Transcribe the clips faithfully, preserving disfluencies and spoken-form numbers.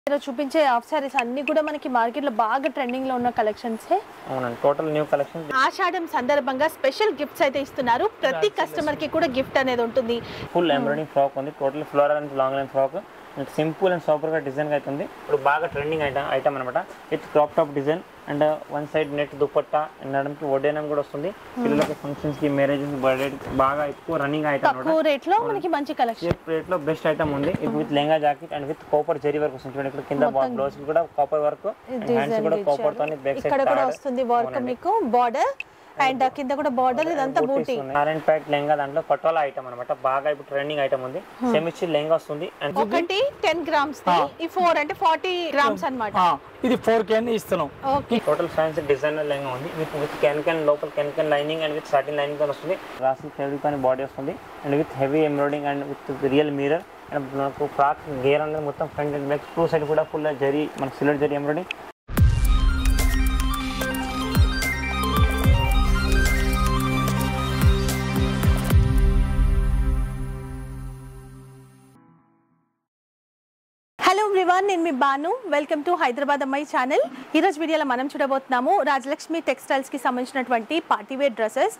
చూపించే హాఫ్ సారీస్ అన్ని కూడా మనకి మార్కెట్ లో బాగా ట్రెండింగ్ లో ఉన్న కలెక్షన్స్ అవునండి టోటల్ న్యూ కలెక్షన్ ఆషాఢం సందర్భంగా స్పెషల్ గిఫ్ట్స్ అయితే ఇస్తున్నారు ప్రతి కస్టమర్ కి కూడా గిఫ్ట్ అనేది ఉంటుంది ఫుల్ ఎంబ్రాయిడింగ్ ఫ్రాక్ ఉంది total floral and long line frock simple and super గా డిజైన్ అవుతుంది ఇప్పుడు బాగా ట్రెండింగ్ ఐటమ్ ఐటమ్ అనమాట with crop top design and one side net dupatta నడంకి వడ్డేనం కూడా వస్తుంది పిల్లలకి ఫంక్షన్స్ కి మ్యారేజెస్ బర్త్డే బాగా ఎక్కువ రన్నింగ్ ఐటమ్ తక్కువ రేట్ లో మనకి మంచి కలెక్షన్ రేట్ లో బెస్ట్ ఐటమ్ ఉంది ఇది with lehenga jacket and with copper zari work వస్తుంది చూడండి ఇక్కడ కింద బ్లౌజ్ కూడా కాపర్ వర్క్ హ్యాండ్స్ కూడా కాపర్ తోని బ్యాక్ సైడ్ ఇక్కడ కూడా వస్తుంది వర్క్ మీకు బోర్డర్ అండ్ కింద కూడా బోర్డర్ ఇదంతా బూటీ నారాయణ పేట్ లెంగా దాంట్లో పటోలా ఐటమ్ అన్నమాట బాగా ఇప్పుడు ట్రెండింగ్ ఐటమ్ ఉంది సెమిచి లెంగా వస్తుంది అండ్ ఒకటి టెన్ గ్రామ్స్ ఈ ఫోర్ అంటే ఫార్టీ గ్రామ్స్ అన్నమాట ఇది ఫోర్ కే ఇస్తున్నాం okay total fancy designer lehenga ఉంది విత్ విత్ కెన్ కెన్ లోపల can can lining and with satin lining తో వస్తుంది రాసి ఫ్యాబ్రిక్ అని బాడీ వస్తుంది and with heavy embroidering and with real mirror and మనకు ఫ్రాక్ గేర్ అనేది మొత్తం front and back two side కూడా ఫుల్ జరీ మనకు silver zari embroidering hello everyone నేను మీ బాను వెల్కమ్ టు హైదరాబాద్ అమ్మాయి ఛానల్ ఈ రోజు వీడియోలో మనం చూడబోతున్నాము రాజలక్ష్మి టెక్స్టైల్స్ కి సంబంధించినటువంటి party wear dresses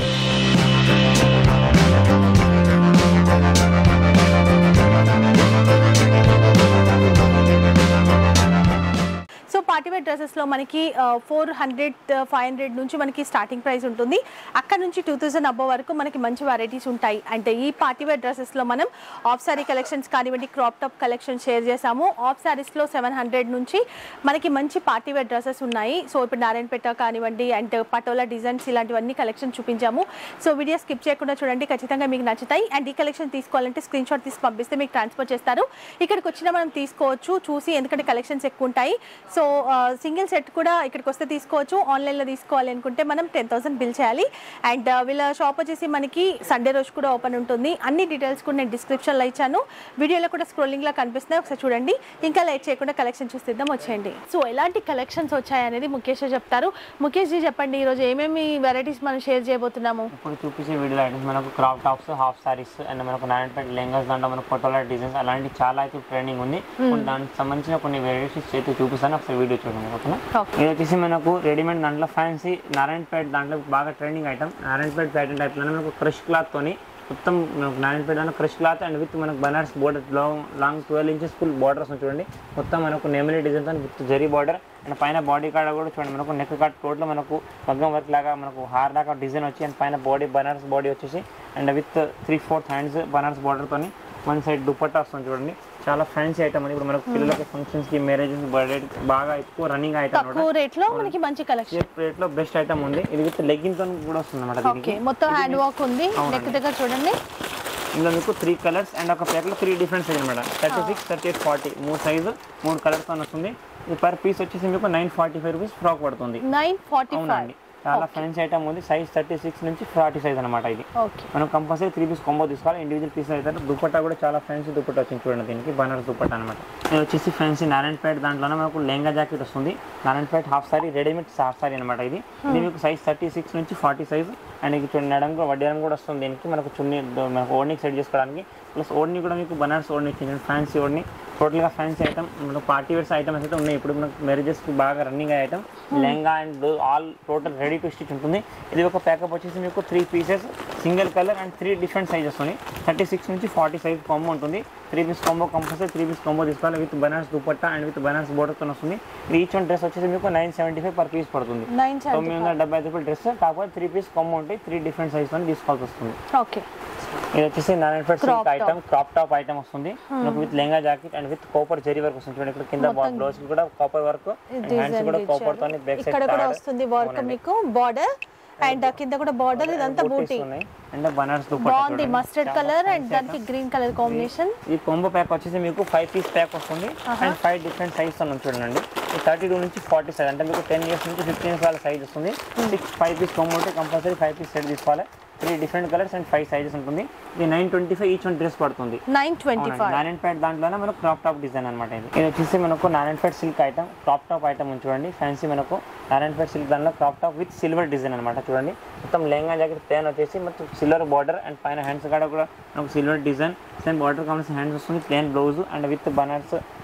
so party wear డ్రెస్సెస్లో మనకి ఫోర్ హండ్రెడ్ ఫైవ్ హండ్రెడ్ నుంచి మనకి స్టార్టింగ్ ప్రైస్ ఉంటుంది అక్కడ నుంచి టూ థౌజండ్ అబ్బో వరకు మనకి మంచి వెరైటీస్ ఉంటాయి అంటే ఈ పార్టీ వేర్ డ్రెస్సెస్లో మనం ఆఫ్ సారీ కలెక్షన్స్ కానివ్వండి క్రాప్ టాప్ కలెక్షన్ షేర్ చేసాము ఆఫ్ సారీస్లో సెవెన్ హండ్రెడ్ నుంచి మనకి మంచి పార్టీ వేర్ డ్రెస్సెస్ ఉన్నాయి సో ఇప్పుడు నారాయణపేట కానివ్వండి అండ్ పటోలా డిజైన్స్ ఇలాంటివన్నీ కలెక్షన్ చూపించాము సో వీడియో స్కిప్ చేయకుండా చూడండి ఖచ్చితంగా మీకు నచ్చుతాయి అండ్ ఈ కలెక్షన్ తీసుకోవాలంటే స్క్రీన్ షాట్ తీసి పంపిస్తే మీకు ట్రాన్స్ఫర్ చేస్తారు ఇక్కడికి వచ్చినా మనం తీసుకోవచ్చు చూసి ఎందుకంటే కలెక్షన్స్ ఎక్కువ ఉంటాయి సో సింగిల్ సెట్ కూడా ఇక్కడికి వస్తే తీసుకోవచ్చు ఆన్లైన్లో తీసుకోవాలి అనుకుంటే మనం టెన్ థౌసండ్ బిల్ చేయాలి అండ్ వీళ్ళ షాప్ వచ్చేసి మనకి సండే రోజు కూడా ఓపెన్ ఉంటుంది అన్ని డీటెయిల్స్ కూడా నేను డిస్క్రిప్షన్లో ఇచ్చాను వీడియోలో కూడా స్క్రోలింగ్లో కనిపిస్తున్నాయి ఒకసారి చూడండి ఇంకా లైట్ చేయకుండా కలెక్షన్ చూసిద్దాం వచ్చేయండి సో ఎలాంటి కలెక్షన్స్ వచ్చాయి అనేది ముఖేష్ చెప్తారు ముఖేష్ జీ చెప్పండి ఈరోజు ఏమేమి వెరైటీస్ మనం షేర్ చేయబోతున్నాము ఇప్పుడు చూపించే వీడియో ఐటమ్స్ మనకు crop tops half saris and మనకు నారాయణపేట లెంగాస్ దాంట్లో మనకు పటోలా డిజైన్స్ అలాంటి చాలా అయితే ట్రెండింగ్ ఉంది దానికి సంబంధించిన కొన్ని వెరైటీస్ అయితే చూపిస్తాను ఒకసారి వీడియో చూడండి ఓకేనా ఇది వచ్చేసి మనకు రెడీమేడ్ దాంట్లో ఫ్యాన్సీ నారాయణపేట దాంట్లో బాగా ట్రెండింగ్ ఐటమ్ నారాయణపేట ప్యాటర్న్ టైప్లో మనకు క్రష్ క్లాత్ తోని మొత్తం మనకు Narayanpet crush cloth and with మనకు Banaras border long long twelve inches full borders చూడండి మొత్తం మనకు నెమలి డిజైన్ తో విత్ జరీ బార్డర్ అండ్ పైన బాడీ కాడ కూడా చూడండి మనకు నెక్ కాట్ టోటల్ మనకు మగ్గం వర్క్ లాగా మనకు హార్ లాగా డిజైన్ వచ్చి అండ్ పైన బాడీ బనారస్ బాడీ వచ్చేసి and with three fourth hands Banaras border తోని వన్ సైడ్ దుపట్టా వస్తుంది చూడండి చాలా ఫ్యాన్సీ ఐటమ్ అని ఇప్పుడు మనకు పిల్లలకి ఫంక్షన్స్ కి మ్యారేజెస్ బర్త్డే బాగా ఎక్కువ రన్నింగ్ ఐటమ్ తక్కువ రేట్ లో మనకి మంచి కలెక్షన్ రేట్ లో బెస్ట్ ఐటమ్ ఉంది ఇది విత్ లెగ్గింగ్ తో కూడా వస్తుంది అన్నమాట దీనికి మొత్తం హ్యాండ్ వర్క్ ఉంది నెక్ దగ్గర చూడండి ఇందులో మీకు త్రీ కలర్స్ అండ్ ఒక ప్యాక్ లో త్రీ డిఫరెంట్ సైజ్ అనమాట thirty six thirty eight forty మూడు సైజు మూడు కలర్స్ తో వస్తుంది ఇది పర్ పీస్ వచ్చేసి మీకు nine forty five rupees frock పడుతుంది నైన్ ఫార్టీ ఫైవ్ చాలా ఫ్యాన్సీ ఐటమ్ ఉంది సైజ్ థర్టీ సిక్స్ నుంచి ఫార్టీ సైజ్ అనమాట ఇది మనం కంపల్సరీ త్రీ పీస్ కాంబో తీసుకోవాలి ఇండివిజువల్ పీస్ అయితే దుపట్టా కూడా చాలా ఫ్యాన్సీ దుపట్టా వచ్చింది చూడండి దీనికి బనారస్ దుపట్టా అనమాట ఇది వచ్చేసి ఫ్యాన్సీ నారాయణపేట దాంట్లోనే మనకు లెంగా జాకెట్ వస్తుంది Narayanpet half sari readymade half sari అనమాట ఇది ఇది మీకు సైజ్ థర్టీ సిక్స్ నుంచి ఫార్టీ సైజ్ అండ్ ఇది చూడండి నడం కూడా వడ్డీరం కూడా వస్తుంది దీనికి మనకు చున్నీ మనకు ఓడ్నీకి సెట్ చేసుకోవడానికి ప్లస్ ఓడ్నీ కూడా మీకు బనారస్ ఓడ్నీ ఇచ్చింది ఫ్యాన్సీ ఓడ్నీ టోటల్గా ఫ్యాన్సీ ఐటమ్ మనకు పార్టీ వేర్స్ ఐటమ్స్ అయితే ఉన్నాయి ఇప్పుడు మనకు మ్యారేజెస్కి బాగా running item lehenga and all total ready to stitch ఉంటుంది ఇది ఒక ప్యాకప్ వచ్చేసి మీకు three pieces single colour and three different sizes ఉన్నాయి థర్టీ సిక్స్ నుంచి ఫార్టీ సైజ్ కాంబో ఉంటుంది three piece combo compulsory three piece combo తీసుకోవాలి with Banaras dupatta and with Banaras బోర్డర్తో వస్తుంది ఈచ్ వన్ డ్రెస్ వచ్చేసి మీకు nine seventy five per piece పడుతుంది తొమ్మిది వందల డెబ్బై ఐదు రూపాయలు డ్రెస్ కాకపోతే త్రీ పీస్ కాంబో ఉంటాయి త్రీ డిఫరెంట్ సైజ్ అని తీసుకోవాల్సి వస్తుంది ఓకే ఇది వచ్చేసి Narayanpet silk item crop top item వస్తుంది with lehenga jacket and with copper zari work వస్తుంది చూడండి ఇక్కడ కింద బ్లౌజ్ కూడా కాపర్ వర్క్ హ్యాండ్స్ కూడా కాపర్ తోని బ్యాక్ సైడ్ ఇక్కడ కూడా వస్తుంది వర్క్ మీకు బార్డర్ అండ్ కింద కూడా బార్డర్ ఇదంతా బూటీ అండ్ బనారస్ దుపట్టా బాగుంది మస్టర్డ్ కలర్ అండ్ దానికి గ్రీన్ కలర్ కాంబినేషన్ ఈ కాంబో ప్యాక్ వచ్చేసి మీకు ఫైవ్ పీస్ ప్యాక్ వస్తుంది అండ్ ఫైవ్ డిఫరెంట్ సైజ్ తో చూడండి థర్టీ టూ నుంచి ఫార్టీ సైజ్ అంటే మీకు టెన్ ఇయర్స్ నుంచి ఫిఫ్టీన్ ఇయర్స్ వాళ్ళ సైజ్ వస్తుంది సిక్స్ ఫైవ్ పీస్ కాంబో ఉంటే కంపల్సరీ ఫైవ్ పీస్ సెట్ తీసుకోవాలి three different colours and five sizes ఉంటుంది ఇది nine twenty five each one dress పడుతుంది నైన్ ట్వంటీ ఫైవ్ నారాయణపేట దాంట్లోనే మనకు క్రాప్ టాప్ డిజైన్ అనమాట ఇది ఇది వచ్చేసి మనకు Narayanpet silk item crop top item చూడండి ఫ్యాన్సీ మనకు నారాయణపేట సిల్క్ దాంట్లో crop top with silver design అనమాట చూడండి మొత్తం లెంగా జాకెట్ ప్లేన్ వచ్చేసి మొత్తం సిల్వర్ బార్డర్ అండ్ పైన హ్యాండ్స్ కాడ కూడా మనకు సిల్వర్ డిజైన్ సేమ్ బార్డర్ కావాల్సిన హ్యాండ్స్ వస్తుంది plain blouse and with Banaras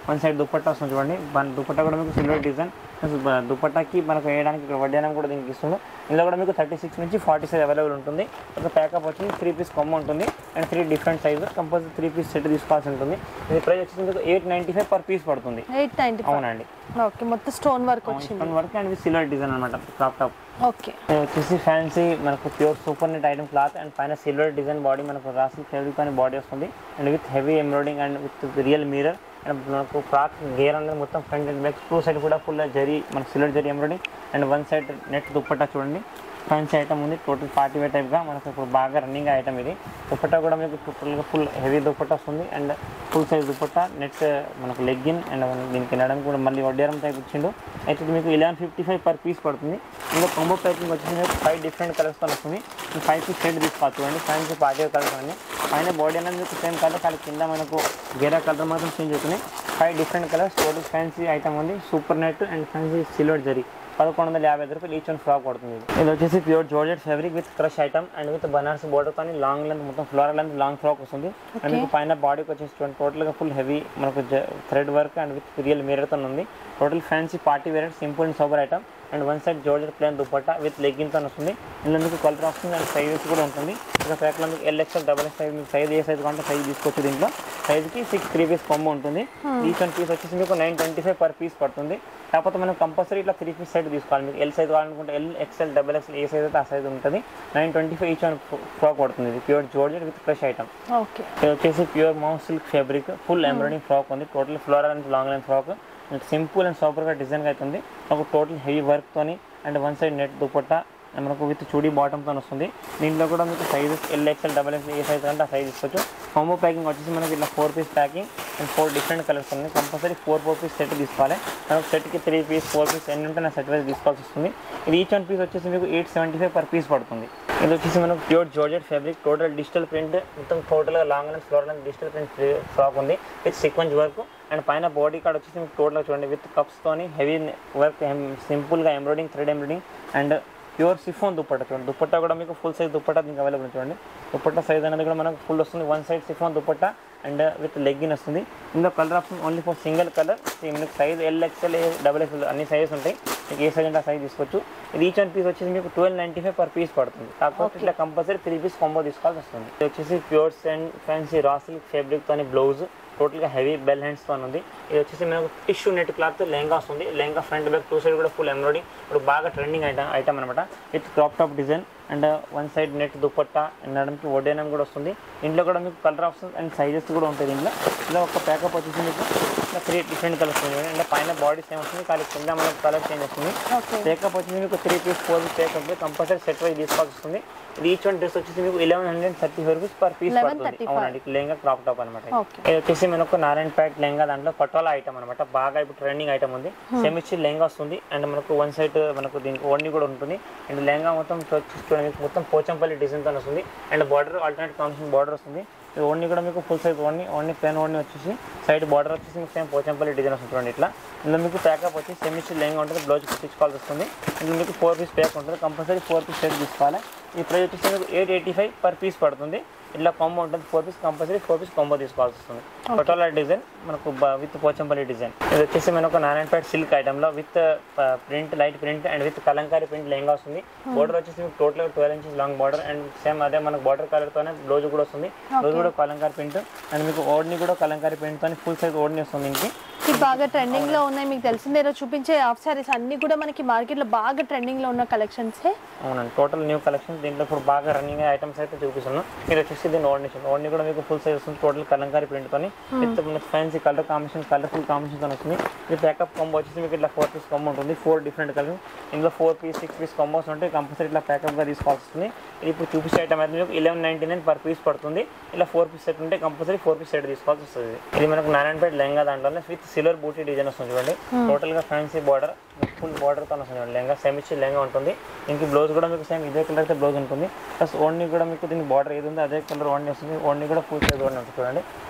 one side dupatta వస్తుంది చూడండి. దుపట్టా కూడా మీకు సిల్వర్ డిజైన్, దుపట్టాకి మనకు వేయడానికి ఇక్కడ వడ్డానం కూడా దీనికి ఇస్తుంది. ఇందులో కూడా మీకు థర్టీ సిక్స్ నుంచి ఫార్టీ సైజ్ అవైలబుల్ ఉంటుంది. ఒక ప్యాకప్ వచ్చి త్రీ పీస్ కొమ్మ ఉంటుంది and three different size compulsory three piece set తీసుకోవాల్సి ఉంటుంది. ఇది ప్రైస్ వచ్చి మీకు eight ninety five per piece పడుతుంది. ఎయిట్ నైన్టీ అవునండి. ఓకే, మొత్తం స్టోన్ వర్క్ వచ్చింది. Stone work and silver design అనమాట క్రాప్ టాప్. ఓకే, వచ్చేసి ఫ్యాన్సీ మనకు pure super net item cloth and పైన సిల్వర్ డిజైన్ బాడీ మనకు రాసి ఫెబ్రిక్ అని బాడీ వస్తుంది and with heavy embroidering and with real mirror and మనకు ఫ్రాక్ గేర్ అనేది మొత్తం front and back two side కూడా ఫుల్ జరీ మనకు silver zari embroidering and one side net dupatta చూడండి. ఫ్యాన్సీ ఐటమ్ ఉంది, టోటల్ పార్టీ వేర్ టైప్గా మనకు ఇప్పుడు బాగా రన్నింగ్ ఐటమ్ ఇది. దుప్పట్టా కూడా మీకు టోటల్గా ఫుల్ హెవీ దుప్పట్టా వస్తుంది and full size dupatta net మనకు లెగ్గిన్ అండ్ దీనికి తినడం కూడా మళ్ళీ వడ్డేరం టైప్ ఇచ్చిండు. అయితే మీకు eleven fifty five per piece పడుతుంది. ఇందులో కాంబో ప్యాకింగ్ వచ్చేసి మీకు ఫైవ్ డిఫరెంట్ కలర్స్తో వస్తుంది. ఫైవ్ పీస్ సెట్ తీసుకోవచ్చు చూడండి. ఫ్యాన్సీ పార్టీ వేర్ కలర్స్ అన్నీ పైన బాడీ అనేది మీకు సేమ్ కలర్, కానీ కింద మనకు గేరా కలర్ మాత్రం చేంజ్ అవుతుంది. Five different colours total fancy item ఉంది. Super net and fancy silver zari పదకొండు వందల యాభై రూపాయలు ఈచ్ వన్ ఫ్రాక్ పడుతుంది. ఇది వచ్చేసి pure georgette fabric with crush item and with Banaras border కానీ లాంగ్ లెంత్ మొత్తం ఫ్లోరల్ లెంత్ లాంగ్ ఫ్రాక్ వస్తుంది. అండ్ మీకు పైన బాడీకి వచ్చేసి టోటల్గా ఫుల్ హెవీ మనకు thread work and with real మిర్రర్తో ఉంది. Total fancy party wear simple and sober item and one side georgette plain dupatta with లెగ్గిన్తో వస్తుంది. ఇందులో మీకు కలర్ ఆప్షన్ అండ్ సైజెస్ కూడా ఉంటుంది. ఒక ప్యాక్లో మీకు L XL double X size మీకు సైజ్ ఏ సైజ్ కావాలంటే సైజ్ తీసుకోవచ్చు. దీంట్లో సైజ్కి సిక్స్ త్రీ పీస్ కొమ్మ ఉంటుంది. ఈచ్ వన్ పీస్ వచ్చేసి మీకు nine twenty five per piece పడుతుంది. కాకపోతే మనం కంపల్సరీ ఇట్లా త్రీ పీస్ సెట్ తీసుకోవాలి. మీకు ఎల్ సైజ్ కావాలనుకుంటే ఎల్ ఎక్స్ఎల్ డబల్ ఎక్స్ఎల్ ఏ సైజ్ అయితే ఆ సైజ్ ఉంటుంది. Nine twenty five each one frock పడుతుంది. ఇది pure georgette with fresh item. Okay, ఇది వచ్చేసి ప్యూర్ మౌ silk fabric full embroidering frock ఉంది. Total floral and long length frock simple and సూపర్గా డిజైన్గా అవుతుంది. మనకు టోటల్ హెవీ వర్క్తోని and one side net dupatta మనకు విత్ చూడీ బాటమ్తో వస్తుంది. దీంట్లో కూడా మీకు sizes L XL double XL ఏ సైజ్ అంటే ఆ సైజ్ తీసుకోవచ్చు. కాంబో ప్యాకింగ్ వచ్చేసి మనకి ఇట్లా four piece packing and four different colours ఉన్నాయి. Compulsory four four piece set తీసుకోవాలి. మనకు సెట్కి త్రీ పీస్ ఫోర్ పీస్ ఎన్ని ఉంటే నా సెట్ వైజ్ తీసుకోవాల్సి వస్తుంది. ఇది ఈచ్ వన్ పీస్ వచ్చేసి మీకు eight seventy five per piece పడుతుంది. ఇది వచ్చేసి మనకు pure georgette fabric total digital print మొత్తం టోటల్గా long and floor and digital print frock ఉంది విత్ సీక్వెన్స్ వర్క్ అండ్ పైన బాడీ కార్డ్ వచ్చేసి మీకు టోటల్గా చూడండి విత్ కప్స్తోని హెవీ వర్క్ సింపుల్గా embroidering thread embroidering and pure chiffon dupatta చూడండి. దుపట్టా కూడా మీకు ఫుల్ సైజ్ దుపట్టా మీకు అవైలబుల్ చూడండి. దుపట్టా సైజ్ అనేది కూడా మనకు ఫుల్ వస్తుంది. One side chiffon dupatta and with legging వస్తుంది. ఇందులో colour option only for single colour. మీకు size L XL double XL అన్ని సైజెస్ ఉంటాయి. మీకు ఏ సైజ్ అంటే ఆ సైజ్ తీసుకోవచ్చు. ఇది ఈచ్ వన్ పీస్ వచ్చేసి మీకు twelve ninety five per piece పడుతుంది. కాకపోతే ఇట్లా కంపల్సరీ త్రీ పీస్ కాంబో తీసుకోవాల్సి వస్తుంది. ఇది వచ్చేసి pure and fancy raw silk ఫ్యాబ్రిక్తో బ్లౌజ్ టోటల్గా హెవీ బెల్ హ్యాండ్స్తో ఉంది. ఇది వచ్చేసి మనకు టిష్యూ నెట్ క్లాత్ లెహంగా వస్తుంది. Lehenga front back two side కూడా ఫుల్ ఎంబ్రాయిడింగ్ ఇప్పుడు బాగా ట్రెండింగ్ ఐటమ్ ఐటమ్ అనమాట. With crop top design and one side net dupatta నడంకి వడ్డేనం కూడా వస్తుంది. ఇంట్లో కూడా మీకు కలర్ ఆప్షన్స్ అండ్ సైజెస్ కూడా ఉంటుంది. ఇంట్లో ఇలా ఒక ప్యాకప్ వచ్చేసి మీకు త్రీ డిఫరెంట్ కలర్స్ ఉంది. అంటే పైన బాడీ సేమ్ వస్తుంది, కానీ కింద మనకు కలర్ చేంజ్ వస్తుంది. ప్యాకప్ వచ్చేసి మీకు three piece four piece pack up compulsory set wise తీసుకోవాల్సి వస్తుంది. ఇది ఈచ్ వన్ డ్రెస్ వచ్చేసి మీకు eleven hundred thirty five rupees per piece పడుతుంది. అవునండి, లెహంగా క్రాప్ టాప్ అనమాట. ఇది వచ్చేసి మనకు నారాయణ ప్యాట్ లెహంగా దాంట్లో పటోలా ఐటమ్ అనమాట. బాగా ఇప్పుడు ట్రెండింగ్ ఐటమ్ ఉంది. సెమిచ్చి లెహంగా వస్తుంది అండ్ మనకు వన్ సైడ్ మనకు దీనికి ఓన్లీ కూడా ఉంటుంది. అండ్ లెహంగా మొత్తం చూడండి మొత్తం పోచంపల్లి డిజైన్తో వస్తుంది and border alternate combination border వస్తుంది. ఇది ఓన్లీ కూడా మీకు full size only only plain only వచ్చేసి సైడ్ బార్డర్ వచ్చేసి మీకు సేమ్ పోచంపల్లి డిజైన్ వస్తుంది చూడండి. ఇట్లా ఇందులో మీకు ప్యాకప్ వచ్చి సెమిచ్చి లెహంగా ఉంటుంది. బ్లౌజ్ కుట్టించుకోవాల్సి వస్తుంది. ఇందులో మీకు ఫోర్ పీస్ ప్యాక్ ఉంటుంది. కంపల్సరీ ఫోర్ పీస్ సెట్ తీసుకోవాలి. ఈ ప్రైస్ వచ్చేసి మీకు eight eighty five per piece పడుతుంది. ఇట్లా కాంబో ఉంటుంది. Four piece compulsory four piece combo తీసుకోవాల్సి వస్తుంది. పటోలా డిజైన్ మనకు విత్ పోచంపల్లి డిజైన్. ఇది వచ్చేసి మనకు నారాయణ ప్యాట్ సిల్క్ ఐటమ్లో with print light print and with Kalamkari print lehenga వస్తుంది. బార్డర్ వచ్చేసి మీకు total twelve inches long border and same అదే మనకు బార్డర్ కలర్తోనే బ్లౌజ్ కూడా వస్తుంది. బ్లౌజ్ కూడా కలంకారీ ప్రింట్ అండ్ మీకు ఓడ్ని కూడా కలంకారీ ప్రింట్తో ఫుల్ సైజ్ ఓడ్ని వస్తుంది. ఇంకి బాగా ట్రెండింగ్ లో ఉన్నాయి. మీకు తెలిసిందే ఈరోజు చూపించే హాఫ్ సారీస్ అన్ని కూడా మనకి మార్కెట్ లో బాగా ట్రెండింగ్ లో ఉన్న కలెక్షన్స్. అవునండి, టోటల్ న్యూ కలెక్షన్స్. దీంట్లో ఇప్పుడు బాగా రన్నింగ్ ఐటమ్స్ అయితే చూపిస్తున్నాం. మీరు వచ్చేసి దీన్ని ఓడ్ని ఓడ్ని కూడా మీకు ఫుల్ సైజ్ వస్తుంది. టోటల్ కలంకారీ ప్రింట్ తోని with fancy colour combination colourful combination తో వస్తుంది. ఇది ప్యాకప్ కాంబో వచ్చేసి మీకు ఇట్లా ఫోర్ పీస్ కాంబో ఉంటుంది. Four different colour. ఇందులో four piece six piece combos ఉంటాయి. కంపల్సరీ ఇట్లా ప్యాకప్ గా తీసుకోవాల్సి వస్తుంది. ఇది ఇప్పుడు చూపించే ఐటమ్ అయితే మీకు eleven ninety nine per piece పడుతుంది. ఇలా ఫోర్ పీస్ సెట్ ఉంటే కంపల్సరీ ఫోర్ పీస్ సెట్ తీసుకోవాల్సి వస్తుంది. ఇది మనకు నారాయణ పేట్ లెహంగా దాంట్లోనే విత్ సిల్వర్ బూటీ డిజైన్ వస్తుంది చూడండి. టోటల్ గా ఫ్యాన్సీ బార్డర్ ఫుల్ బార్డర్ తో వస్తుంది లెహంగా. సెమిచ్చి లెహంగా ఉంటుంది. దీనికి బ్లౌజ్ కూడా మీకు సేమ్ ఇదే కలర్ అయితే బ్లౌజ్ ఉంటుంది. ప్లస్ ఓన్లీ కూడా మీకు దీనికి బార్డర్ ఏది ఉందో అదే కలర్ ఓన్లీ వస్తుంది. ఓన్లీ కూడా ఫుల్ సైజ్ ఓన్లీ ఉంటుంది చూడండి.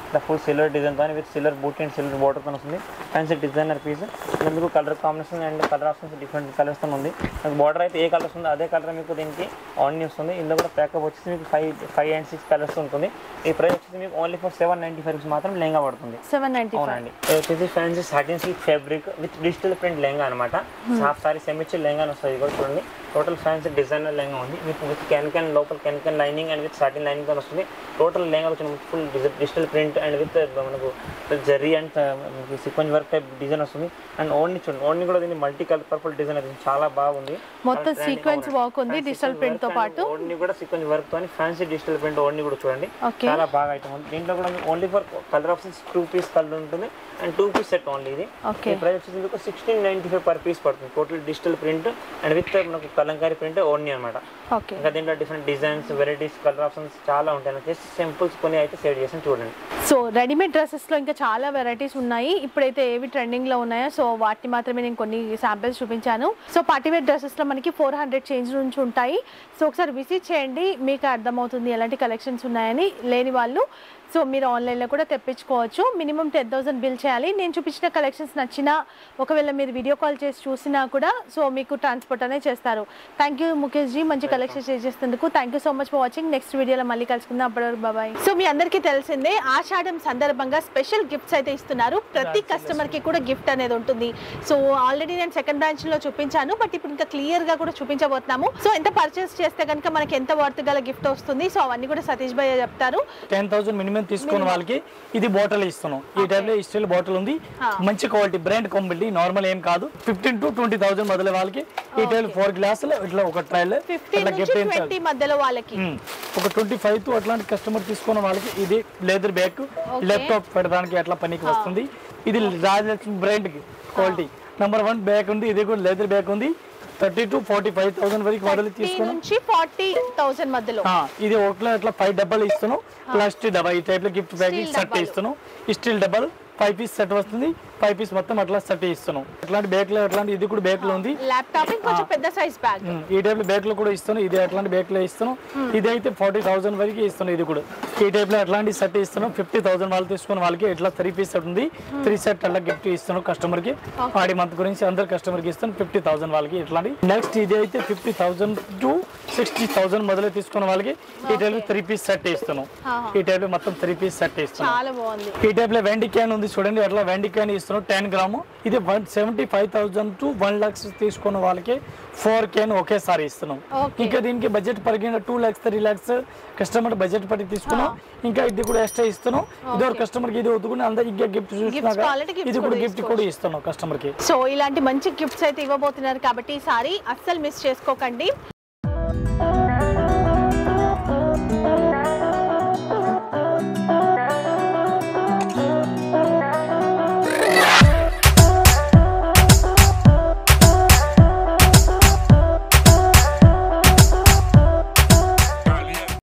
ద ఫుల్ సిల్వర్ డిజైన్ తో విత్ సిల్వర్ బూటీ అండ్ సిల్వర్ బోర్డర్ తో వస్తుంది. Fancy designer piece. మీకు colour combination and colour options different colours తో ఉంది. మీకు బోర్డర్ అయితే ఏ కలర్స్ ఉందో అదే కలర్ మీకు దీనికి ఆన్ వస్తుంది. ఇందులో కూడా ప్యాకప్ వచ్చేసి మీకు five five and six colours ఉంటుంది. ఈ ప్రైస్ వచ్చేసి మీకు only for seven ninety five rupees మాత్రం లెహంగా పడుతుంది. సెవెన్ నైన్టీ అవునండి. ఇది వచ్చేసి fancy satin silk fabric with digital print lehenga అనమాట. హాఫ్ సారీ సెమిచ్ లెహంగా వస్తుంది. కూడా చూడండి టోటల్ ఫ్యాన్సీ డిజైనర్ లెహంగా ఉంది. మీకు విత్ కెన్ కెన్ లోపల can can lining and with satin lining తో వస్తుంది. టోటల్ లెహంగా వచ్చిన full digital print and with మనకు zari and sequence work type design వస్తుంది. అండ్ ఓన్లీ చూడండి ఓన్లీ కూడా దీన్ని మల్టీ కలర్ పర్పుల్ డిజైన్ అది చాలా బాగుంది. మొత్తం సీక్వెన్స్ వర్క్ ఉంది డిజిటల్ ప్రింట్ తో పాటు. ఓన్లీ కూడా సీక్వెన్స్ వర్క్ తో ఫ్యాన్సీ డిజిటల్ ప్రింట్ ఓన్లీ కూడా చూడండి చాలా బాగా ఐటమ్ ఉంది. దీంట్లో కూడా only for colour options two piece colour ఉంటుంది and two piece set only. ఇది ఈ ప్రైస్ వచ్చేసి మీకు sixteen ninety five per piece పడుతుంది. Total digital print and with మనకు కలంకారీ ప్రింట్ ఓన్లీ అనమాట. ఇంకా దీంట్లో different designs varieties colour options చాలా ఉంటాయి. జస్ట్ సింపుల్స్ కొన్ని అయితే సేవ్ చేసి చూడండి. సో రెడీమేడ్ డ్రెస్సెస్ లో ఇంకా చాలా వెరైటీస్ ఉన్నాయి. ఇప్పుడైతే ఏవి ట్రెండింగ్ లో ఉన్నాయో సో వాటిని మాత్రమే నేను కొన్ని శాంపిల్స్ చూపించాను. సో పార్టీ వేర్ డ్రెస్సెస్ లో మనకి ఫోర్ హండ్రెడ్ చేంజ్ నుంచి ఉంటాయి. సో ఒకసారి విజిట్ చేయండి, మీకు అర్థమవుతుంది ఎలాంటి కలెక్షన్స్ ఉన్నాయని. లేని వాళ్ళు సో మీరు ఆన్లైన్లో కూడా తెప్పించుకోవచ్చు. మినిమం టెన్ థౌసండ్ బిల్ చేయాలి. నేను చూపించిన కలెక్షన్స్ నచ్చినా ఒకవేళ మీరు వీడియో కాల్ చేసి చూసినా కూడా సో మీకు ట్రాన్స్పోర్ట్ అనేది చేస్తారు. థ్యాంక్ యూ ముఖేష్ జీ, మంచి కలెక్షన్ షేర్ చేసేందుకు. Thank you so much for watching. Next వీడియోలో మళ్ళీ కలుసుకుందాం. అప్పటివరకు బాయ్. సో మీ అందరికీ తెలిసిందే ఆషాఢం సందర్భంగా స్పెషల్ గిఫ్ట్స్ అయితే ఇస్తున్నారు. ప్రతి కస్టమర్కి కూడా గిఫ్ట్ అనేది ఉంటుంది. సో ఆల్రెడీ నేను సెకండ్ బ్రాంచ్లో చూపించాను, బట్ ఇప్పుడు ఇంకా క్లియర్గా కూడా చూపించబోతున్నాము. సో ఎంత పర్చేస్ చేస్తే కనుక మనకి ఎంత వర్త్ గల గిఫ్ట్ వస్తుంది సో అవన్నీ కూడా సతీష్ భయ్య చెప్తారు. టెన్ థౌసండ్ మినిమం తీసుకున్న వాళ్ళకి ఇది బాటిల్ ఇస్తున్నాం. ఈ టైప్ లో స్టీల్ బాటిల్ ఉంది, మంచి క్వాలిటీ బ్రాండ్ కంపెనీ, నార్మల్ ఏం కాదు. ఫిఫ్టీన్ టు ట్వంటీ థౌసండ్ మొదల వాళ్ళకి ఈ టైప్ ఫోర్ గ్లాసులు ఇట్లా ఒక ట్రైల్ మధ్యలో వాళ్ళకి ఒక ట్వంటీ ఫైవ్ టు అట్లాంటి కస్టమర్ తీసుకున్న వాళ్ళకి ఇది లెదర్ బ్యాగ్ ల్యాప్టాప్ పెట్టడానికి అట్లా పనికి వస్తుంది. ఇది రాజలక్ష్మి బ్రాండ్ కి క్వాలిటీ నెంబర్ వన్ బ్యాగ్ ఉంది. ఇది కూడా లెదర్ బ్యాగ్ ఉంది. Thirty to forty five thousand వరకు మొదలు తీసుకున్నాం. ఇది ఒకట్లో అట్లా ఫైవ్ డబ్బాలు ఇస్తున్నాం. ప్లాస్టిక్ డబ్బా ఈ టైప్ లో గిఫ్ట్ ప్యాకేజ్ సెట్ ఇస్తున్నాం. స్టీల్ డబ్బల్ ఫైవ్ పీస్ సెట్ వస్తుంది. ఫైవ్ పీస్ మొత్తం అట్లా సెట్ ఇస్తున్నాం. అట్లాంటి బ్యాగ్ లో అట్లాంటి ఇది కూడా బ్యాగ్ లో ఉంది. ల్యాప్టాప్ కొంచెం పెద్ద సైజ్ బ్యాగ్ ఈ టైప్ లో బ్యాగ్ లో కూడా ఇస్తున్నాం. ఇది అట్లాంటి బ్యాగ్ లో ఇస్తున్నాం. ఇది అయితే ఫార్టీ థౌసండ్ వరకు ఇస్తున్నాం. ఇది కూడా ఈ టైప్ లో అట్లాంటి సెట్ ఇస్తున్నాం. ఫిఫ్టీ థౌసండ్ వాళ్ళు తీసుకున్న వాళ్ళకి ఇట్లా త్రీ పీస్ సెట్ ఉంది. త్రీ సెట్ అట్లా గిఫ్ట్ ఇస్తున్నాం కస్టమర్ కి. ఆడి మంత్ గురించి అందరు కస్టమర్ కి ఇస్తాం ఫిఫ్టీ థౌసండ్ వాళ్ళకి ఇట్లాంటి. నెక్స్ట్ ఇది అయితే fifty thousand to sixty thousand మొదలు తీసుకున్న వాళ్ళకి ఈ టైప్ లో త్రీ పీస్ సెట్ ఇస్తున్నాం. ఈ టైప్ లో మొత్తం త్రీ పీస్ సెట్ ఇస్తున్నాం. ఈ టైప్ లో వెండి క్యాన్ ఉంది చూడండి. అట్లా వెండి క్యాన్ ఇస్తున్నాం టెన్ గ్రాము. ఇది one seventy five thousand to one lakhs తీసుకున్న వాళ్ళకి ఫోర్ క్యాన్ ఒకేసారి ఇస్తున్నాం. ఇంకా దీనికి బడ్జెట్ పరిగిన two lakhs three lakhs customer budget పట్టి తీసుకున్నాం. ఇంకా ఇది కూడా ఎక్స్ట్రా ఇస్తున్నాం. ఇది ఒక కస్టమర్ కి ఇది వద్దుకుని అందరు ఇంకా గిఫ్ట్ చూసినాక ఇది కూడా గిఫ్ట్ కూడా ఇస్తున్నాం కస్టమర్ కి. సో ఇలాంటి మంచి గిఫ్ట్స్ అయితే ఇవ్వబోతున్నారు కాబట్టి ఈసారి అస్సలు మిస్ చేసుకోకండి.